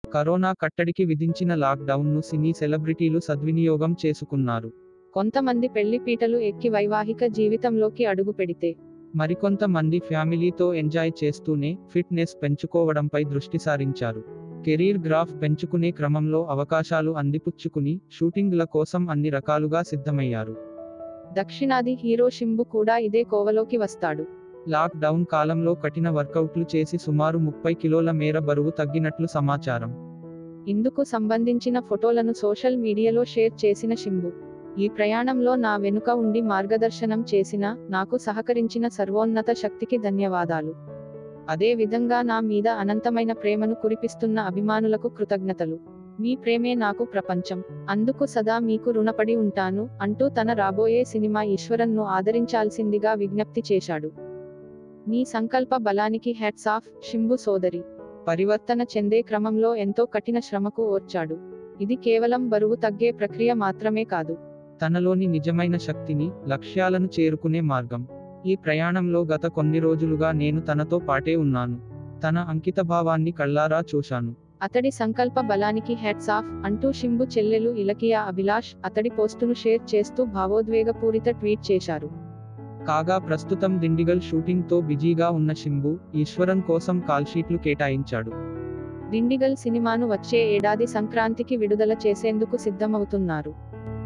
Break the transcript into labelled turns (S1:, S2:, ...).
S1: Corona కట్టడికి విధించిన లాక్డౌన్ను సినీ సెలబ్రిటీలు సద్వినియోగం చేసుకున్నారు.
S2: కొంతమంది పెళ్లి పీటలు ఎక్కి వైవాహిక జీవితంలోకి అడుగు పెడితే,
S1: మరికొంతమంది ఫ్యామిలీతో ఎంజాయ్ చేస్తూనే ఫిట్నెస్ పెంచుకోవడంపై దృష్టి సారించారు. కెరీర్ గ్రాఫ్ పెంచుకునే క్రమంలో అవకాశాలు అందిపుచ్చుకుని షూటింగ్ల కోసం అన్ని రకాలుగా సిద్ధమయ్యారు.
S2: దక్షిణాది హీరో శింబు కూడా ఇదే కోవలోకి వస్తాడు.
S1: లాక్ డౌన్ కాలంలో కఠిన వర్కౌట్లు చేసి సుమారు 30 కిలోల మేర బరువు తగ్గినట్లు సమాచారం.
S2: ఇందుకు సంబంధించిన ఫోటోలను సోషల్ మీడియాలో షేర్ చేసిన శింబు, ఈ ప్రయాణంలో నా వెనుక ఉండి మార్గదర్శనం చేసిన, నాకు సహకరించిన సర్వోన్నత శక్తికి ధన్యవాదాలు. అదే విధంగా నా మీద అనంతమైన ప్రేమను కురిపిస్తున్న అభిమానులకు కృతజ్ఞతలు. మీ ప్రేమే నాకు ప్రపంచం. అందుకు సదా మీకు రుణపడి ఉంటాను అంటూ తన రాబోయే సినిమా ఈశ్వరన్ను ఆదరించాల్సిందిగా విజ్ఞప్తి చేశాడు. నీ సంకల్ప బలానికి హ్యాట్స్ ఆఫ్, శింబు సోదరి. పరివర్తన చెందే క్రమంలో ఎంతో కఠిన శ్రమకు ఓర్చాడు. ఇది కేవలం బరువు తగ్గే ప్రక్రియ మాత్రమే కాదు.
S1: తనలోని నిజమైన శక్తిని, లక్ష్యాలను చేరుకునే మార్గం. ఈ ప్రయాణంలో గత కొన్ని రోజులుగా నేను తనతో పాటే ఉన్నాను. తన అంకితభావాన్ని కళ్ళారా చూశాను.
S2: అతడి సంకల్ప బలానికి హ్యాట్స్ ఆఫ్ అంటూ శింబు చెల్లెలు ఇలకియా అభిలాష్ అతడి పోస్టును షేర్ చేస్తూ భావోద్వేగపూరిత ట్వీట్ చేశారు.
S1: కాగా ప్రస్తుతం దిండిగల్ షూటింగ్తో బిజీగా ఉన్న శింబు, ఈశ్వరన్ కోసం కాల్షీట్లు కేటాయించాడు.
S2: దిండిగల్ సినిమాను వచ్చే ఏడాది సంక్రాంతికి విడుదల చేసేందుకు సిద్ధమవుతున్నారు.